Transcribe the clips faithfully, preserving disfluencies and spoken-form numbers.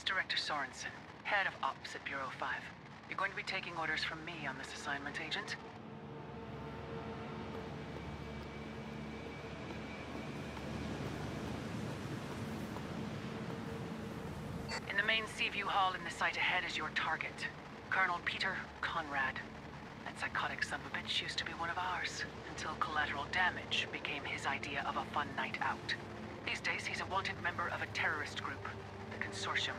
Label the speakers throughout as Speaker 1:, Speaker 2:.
Speaker 1: is Director Sorensen, head of Ops at Bureau five. You're going to be taking orders from me on this assignment, Agent. In the main Seaview Hall in the site ahead is your target, Colonel Peter Conrad. That psychotic son of a bitch used to be one of ours, until collateral damage became his idea of a fun night out. These days, he's a wanted member of a terrorist group, the Consortium.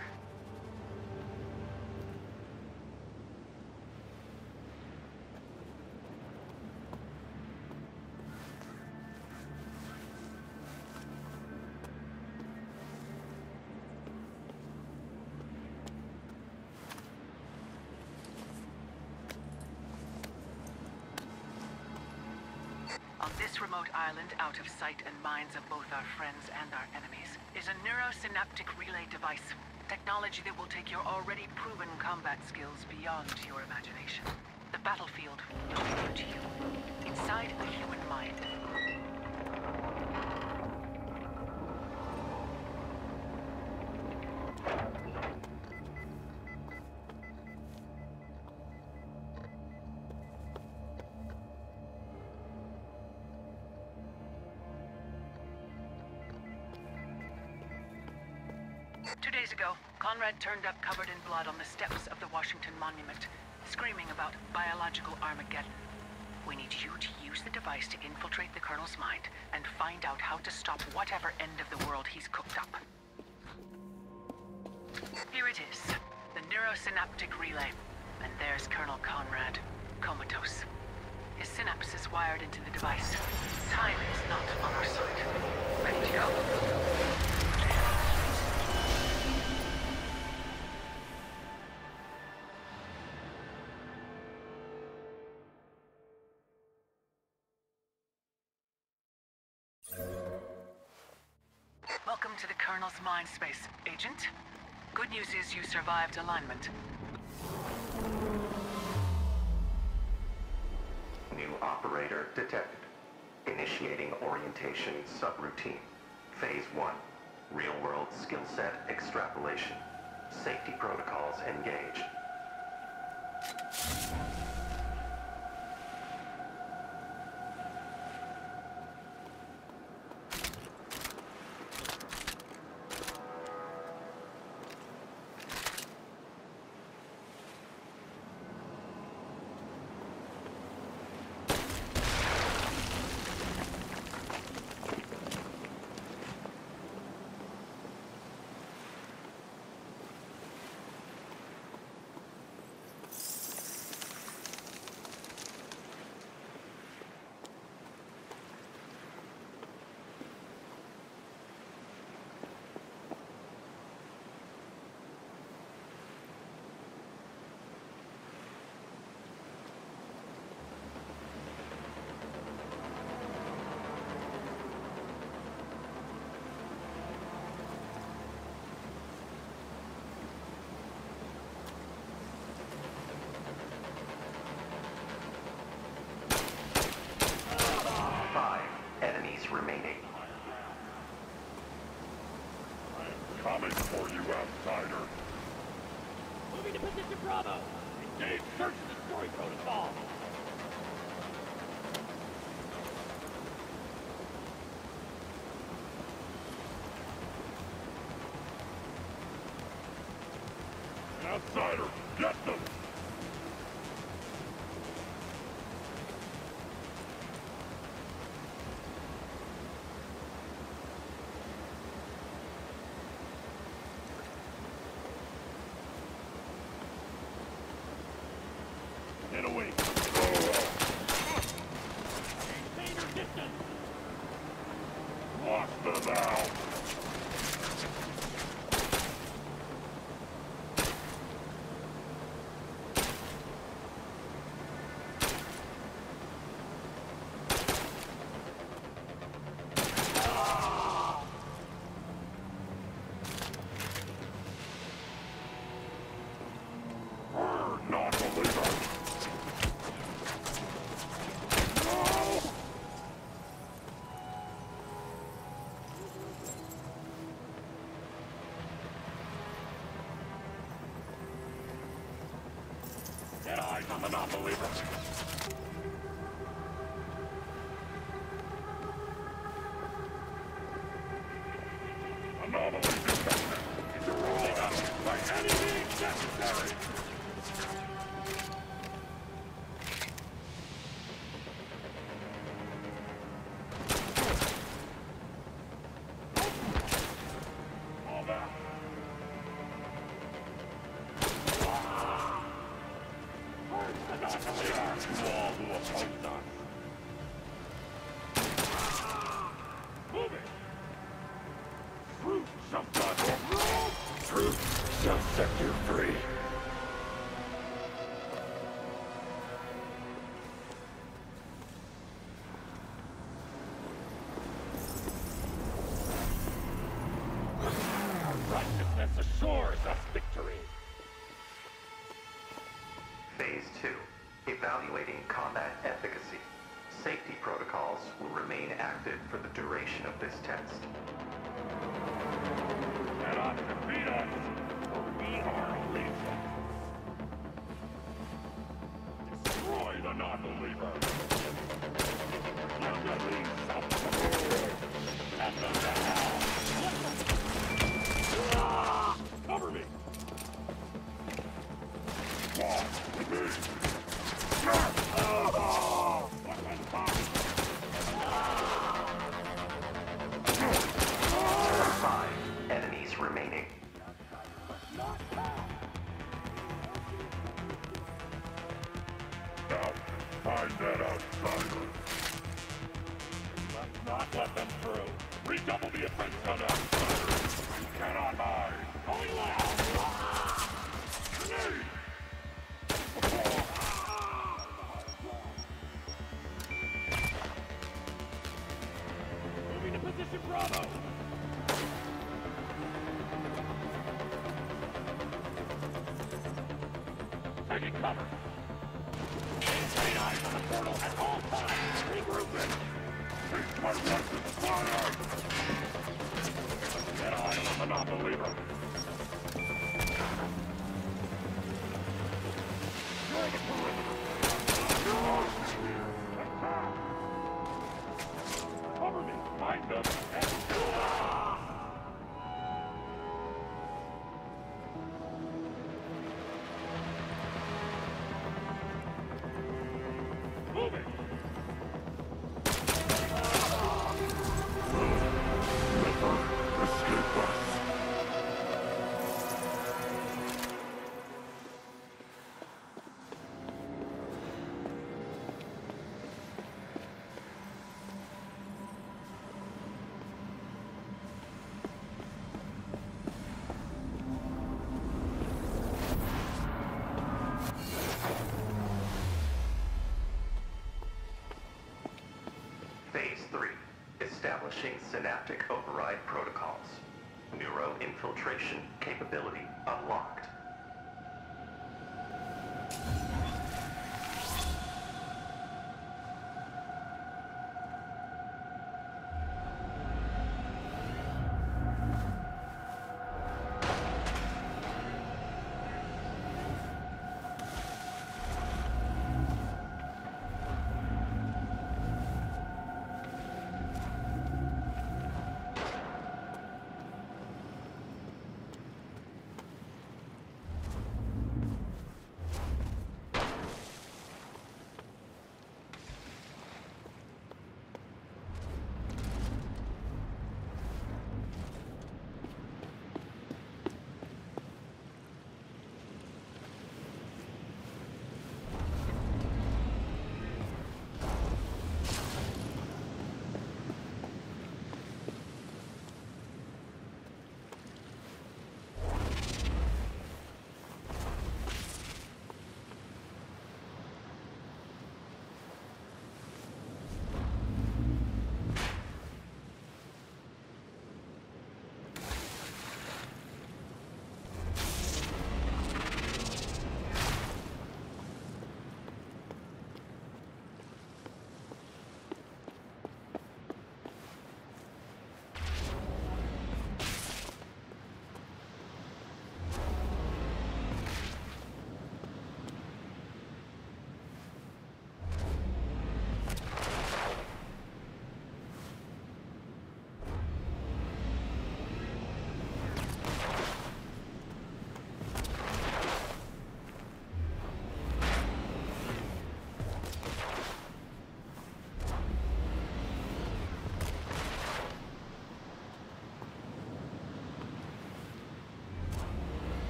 Speaker 1: On this remote island, out of sight and minds of both our friends and our enemies, is a neurosynaptic relay device. Technology that will take your already proven combat skills beyond your imagination. The battlefield will be new to you. Inside a human mind. Two days ago, Conrad turned up covered in blood on the steps of the Washington Monument, screaming about biological Armageddon. We need you to use the device to infiltrate the Colonel's mind and find out how to stop whatever end of the world he's cooked up. Here it is, the neurosynaptic relay. And there's Colonel Conrad, comatose. His synapses wired into the device. Time is not on our side. Ready to go? Welcome to the Colonel's mind space, Agent. Good news is you survived alignment.
Speaker 2: New operator detected. Initiating orientation subroutine. Phase one. Real-world skill set extrapolation. Safety protocols engaged. Remaining.
Speaker 3: I'm coming for you, outsider.
Speaker 4: Moving to position Bravo. Engage search and destroy protocol.
Speaker 3: Outsider, get them! Get away!
Speaker 4: Maintain your distance.
Speaker 3: Lock them out! am a non-believer. Anomaly detected. Destroy them by any means necessary. All that. To all who oppose us. Moving. Truth shall not rule. Truth shall set you free. Righteousness assures us victory.
Speaker 2: Phase two. Evaluating combat efficacy. Safety protocols will remain active for the duration of this test.
Speaker 3: Cannot defeat us, for we are legion. Destroy the non-believer. Let the lead self-control. Send them to hell. Ah! Cover me. Walk with me. Oh! Weapon box.
Speaker 2: Five enemies remaining.
Speaker 3: Now, find that outsider. Let's not let them through. Redouble the offense on outsiders. You cannot hide. Going loud. Grenade!
Speaker 4: Moving to position Bravo.
Speaker 3: Taking cover. Maintain eyes on the portal at all times. Regrouping. Take my weapons fire. Get eye on the non-believer. You're the perimeter. Attack. Cover me. Find them. And... Moving! Never escape us.
Speaker 2: Phase three. Establishing synaptic override protocols. Neuro-infiltration capability unlocked.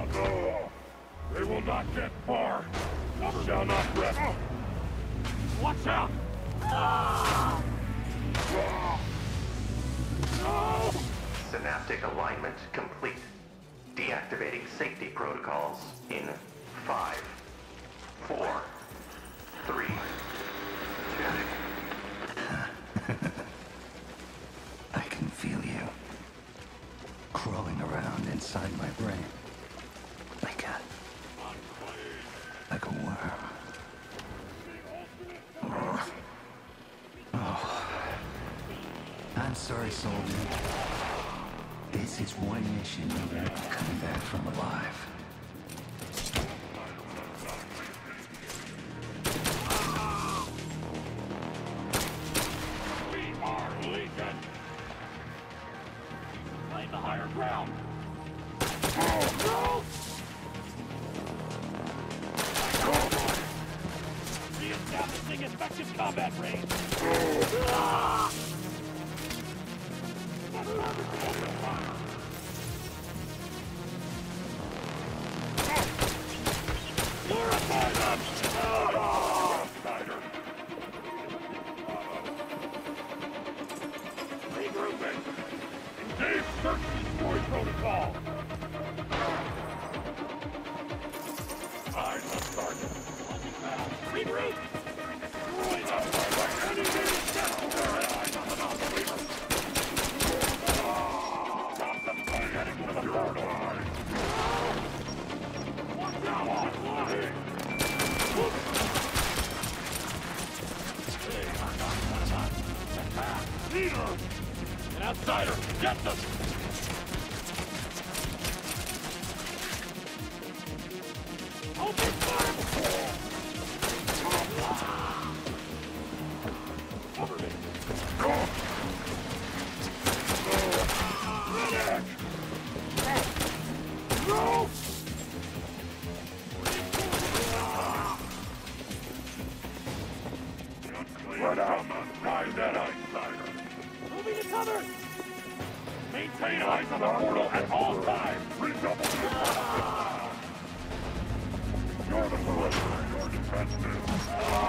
Speaker 3: They will not get far. They shall not rest. Watch out! Ah! No!
Speaker 2: Synaptic alignment complete. Deactivating safety protocols in five, four, three, two.
Speaker 5: I can feel you crawling around inside my brain, like a like a worm. Oh. Oh. I'm sorry, soldier. This is one mission you're coming back from alive.
Speaker 3: We are Legion! Claim the higher ground! Oh, no! Re-establishing effective combat range! Ah! Glorify them! Ah! Snyder! Regrouping! Engage search and destroy protocol! Eyes on target! Regroup! Destroy them! Enemy destroy! Eyes on the non-believer! Stop them by heading to the portal! Watch out! Flying! They are not one of us! Attack! Leader! An outsider! Get them! Open fire! Cover me! Go! Medic! No! Run out! Find that outsider! Moving to cover! Maintain eyes on the portal at all times! Redouble your You're the perimeter, your defenses!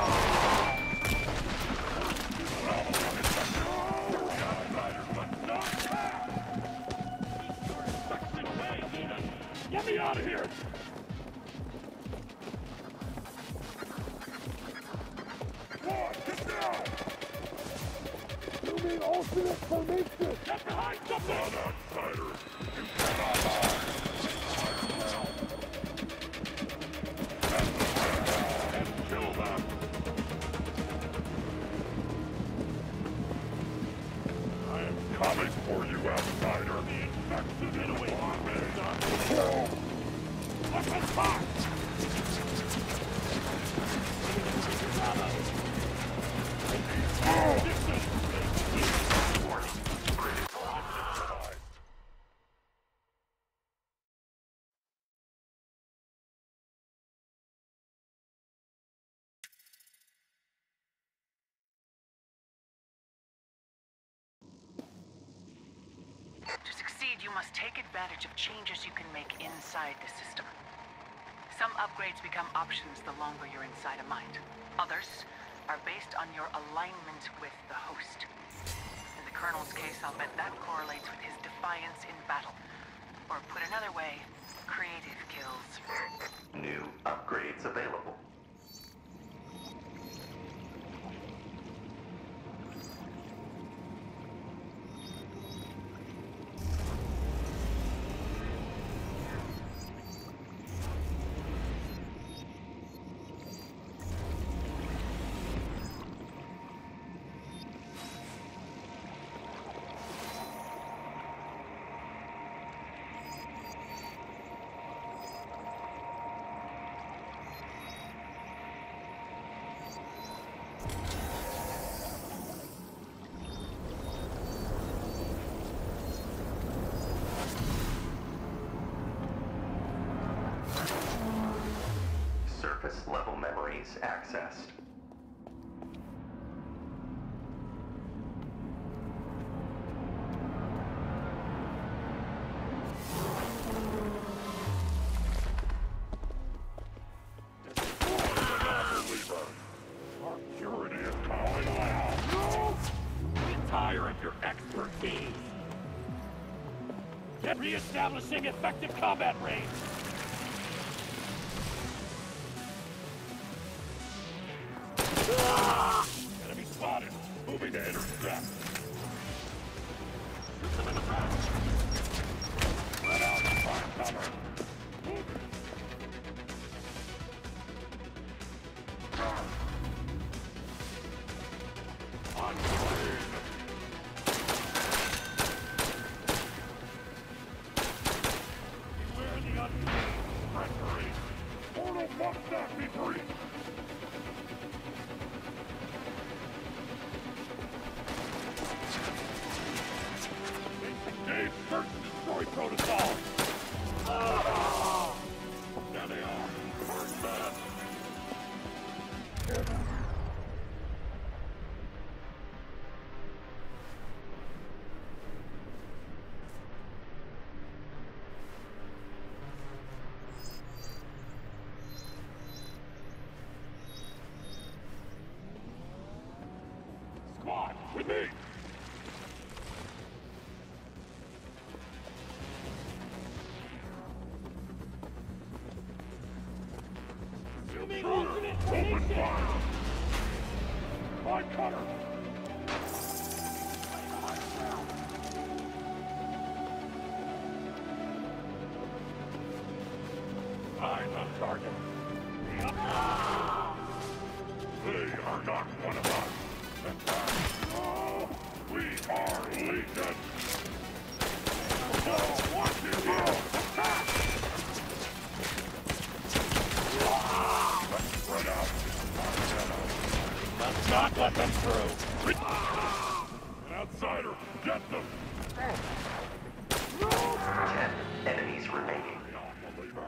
Speaker 3: Get me out of here! One, get down! You mean alternate formation? Get behind something! One outsider! You cannot hide! And kill them! I am coming for you, outsider! The infection in a way! Weapon fire!
Speaker 1: To succeed, you must take advantage of changes you can make inside the system. Some upgrades become options the longer you're inside a mind. Others are based on your alignment with the host. In the Colonel's case, I'll bet that correlates with his defiance in battle. Or put another way, creative kills.
Speaker 2: New upgrades available. Surface level memories accessed.
Speaker 4: Re-establishing effective combat range.
Speaker 3: Enemy spotted. Moving to intercept. Spread out and find cover. Moving. On screen. Beware the unseen. Treachery. Portal must not be breached. Engage search and destroy protocol. Ah! There they are. First man. Squad, with me.
Speaker 4: Assuming ultimate
Speaker 3: Open
Speaker 4: formation.
Speaker 3: fire. By cutter. I'm the target. They are not one of us. Oh, we are Legion. Oh, watch it go. Attack! Let's spread out.
Speaker 4: Let's not let them through.
Speaker 3: An outsider. Get them.
Speaker 2: Ten enemies remaining.
Speaker 3: Non-believer.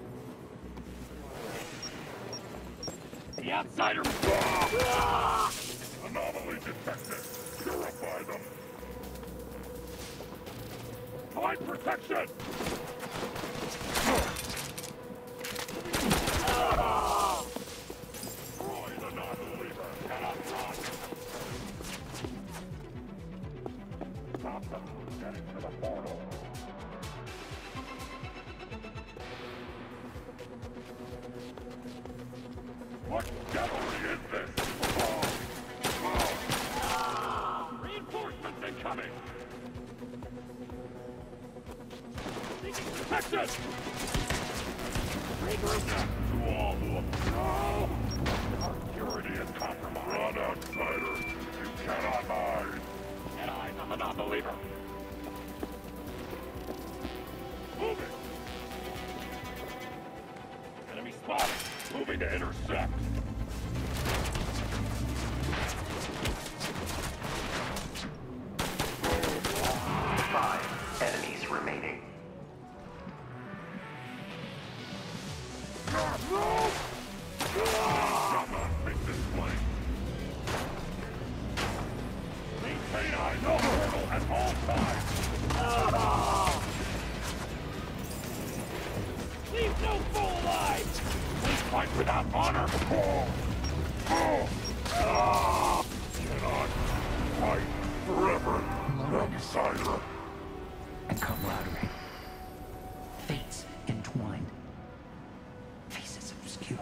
Speaker 4: The outsider.
Speaker 3: Anomaly detected. Purify them. Find protection. Destroy the non-believer. Cannot run. Stop them from getting to the portal. What devilry is this? Oh. Oh. Reinforcements incoming! Seeking protection! Regroup them to all who have... No! Our security is compromised. Run, outsider. You cannot hide.
Speaker 4: And I'm a non-believer.
Speaker 3: Moving! Enemy spotted! Moving to intercept!
Speaker 2: Five enemies remaining.
Speaker 3: No! Shall not make this play! Maintain eyes on the portal at all times!
Speaker 4: Leave no fool alive!
Speaker 3: We fight without honor! Oh. Oh. Ah. Cannot fight forever! Outsider!
Speaker 5: And camaraderie. Fates entwined. Faces obscured.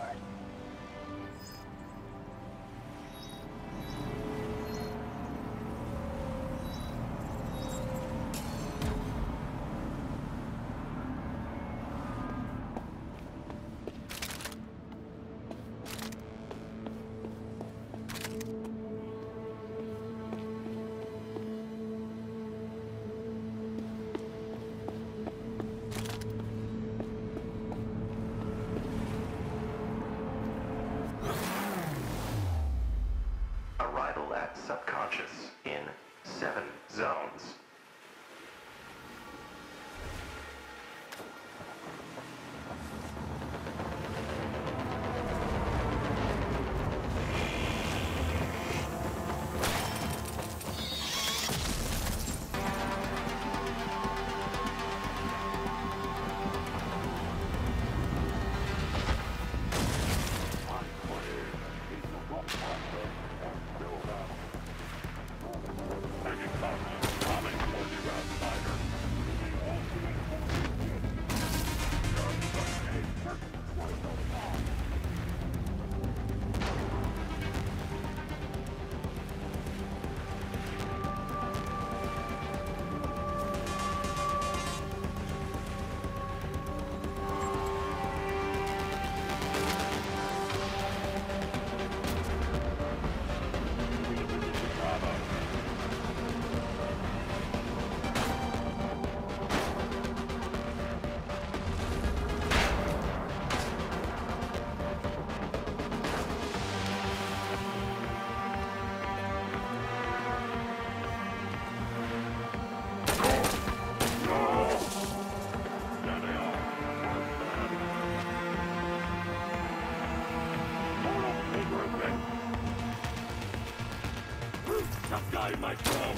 Speaker 3: in my drone!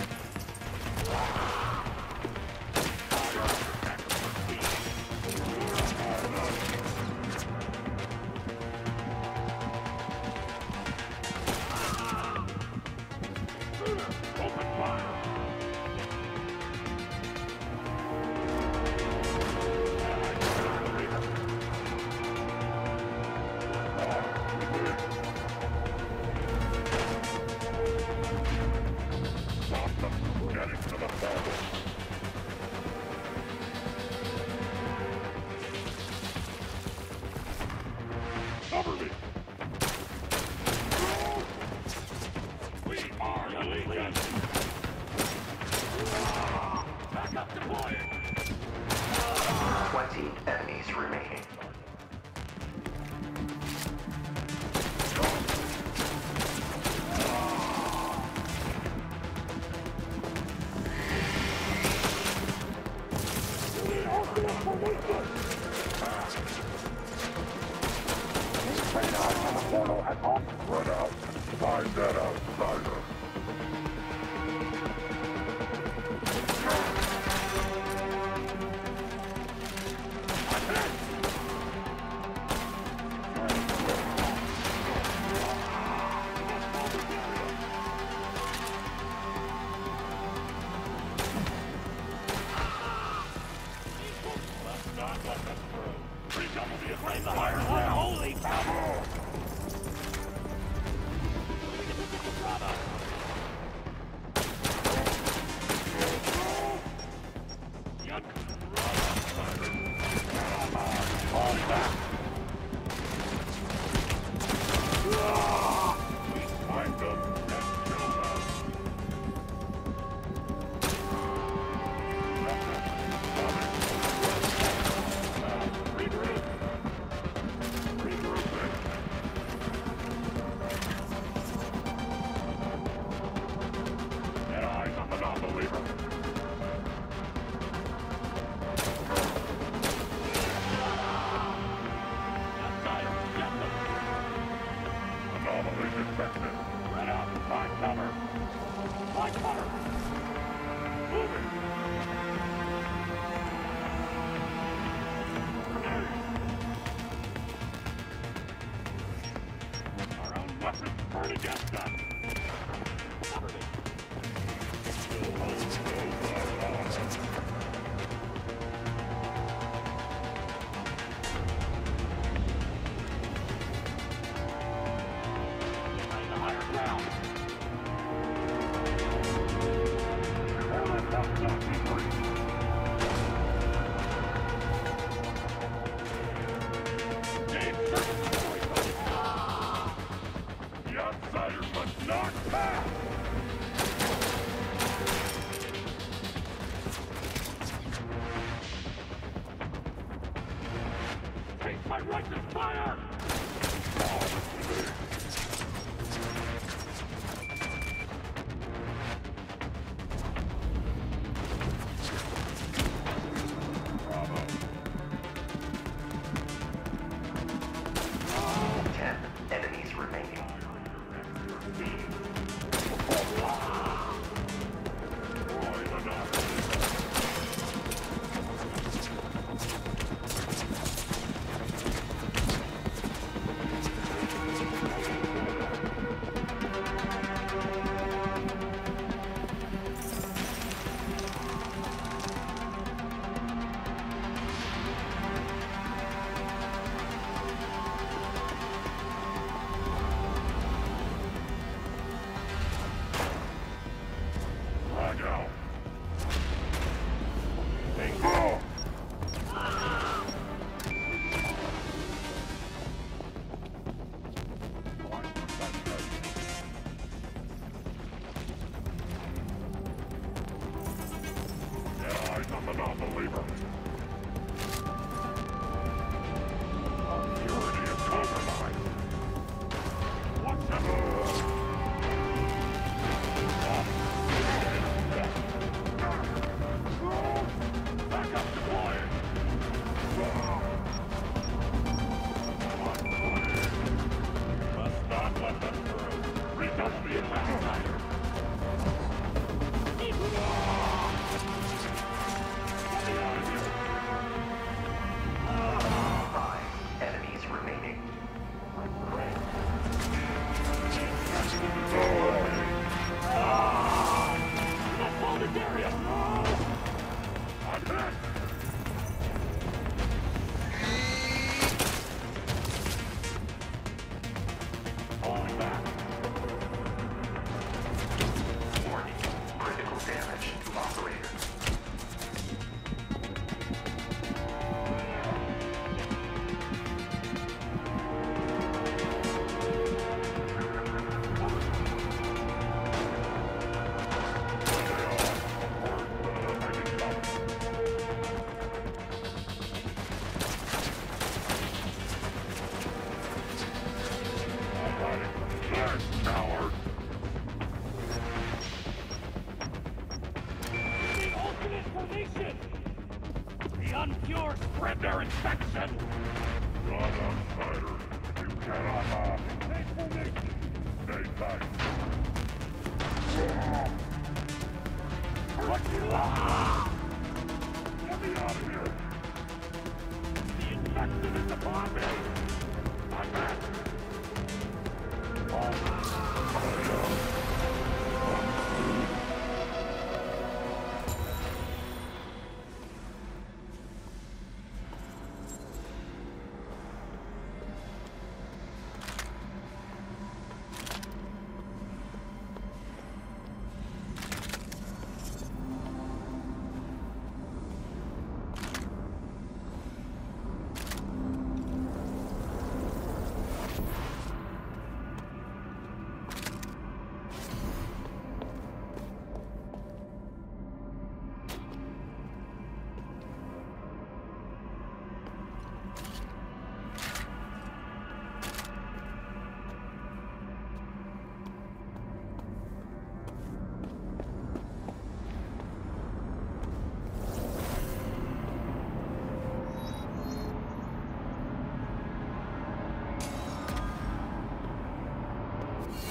Speaker 3: Open fire! Stop them from getting to the portal! Cover me! We are the Legion! Back up deploying!
Speaker 2: Twenty enemies remaining.
Speaker 3: Maintain eyes on the portal and all spread out. Find that outsider. Let's not let them through. Redouble the flame the higher ground. Holy power! Bravo! Young outsider. Fall back! We find them and kill them. Regroup! Regrouping! Get eyes on the non-believer! Outsider, get them! Anomaly detected! Spread out and find cover! Find cover! Moving! Our own weapons burn against us! Cover me! Find the higher ground! Dave, search the void! The outsiders must not pass! Take my righteous fire! Bravo.
Speaker 2: Ten enemies remaining.
Speaker 3: Roy the Knocker.
Speaker 4: The unpure spread their infection!
Speaker 3: Run, outsider. You cannot hide. Faithful nation. Stay tight.
Speaker 4: What you are!
Speaker 3: Get me out of here.
Speaker 4: The infection is upon me!
Speaker 3: I'm back.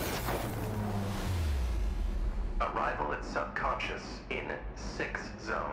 Speaker 2: Arrival at subconscious in six zone.